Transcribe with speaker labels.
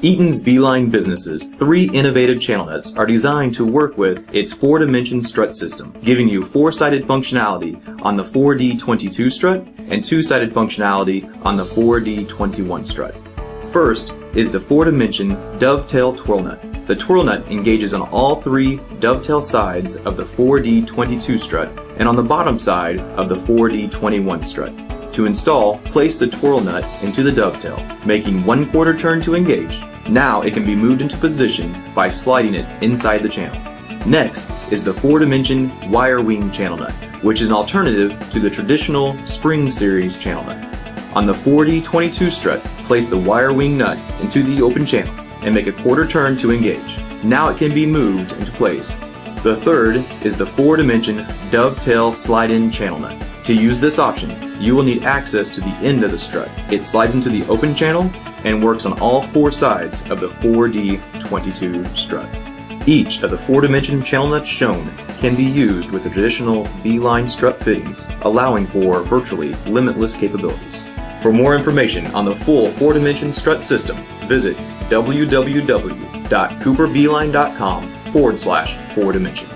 Speaker 1: Eaton's B-line business's 3 innovative channel nuts are designed to work with its 4-dimension strut system, giving you 4-sided functionality on the 4D22 strut and 2-sided functionality on the 4D21 strut. First is the 4-dimension dovetail twirl nut. The twirl nut engages on all 3 dovetail sides of the 4D22 strut and on the bottom side of the 4D21 strut. To install, place the twirl nut into the dovetail, making 1/4 turn to engage. Now it can be moved into position by sliding it inside the channel. Next is the 4-dimension wire wing channel nut, which is an alternative to the traditional spring series channel nut. On the 4D22 strut, place the wire wing nut into the open channel and make a 1/4 turn to engage. Now it can be moved into place. The third is the 4-dimension dovetail slide-in channel nut. To use this option, you will need access to the end of the strut. It slides into the open channel and works on all 4 sides of the 4D22 strut. Each of the 4-dimension channel nuts shown can be used with the traditional B-line strut fittings, allowing for virtually limitless capabilities. For more information on the full 4-dimension strut system, visit www.cooperbeeline.com/4dimension.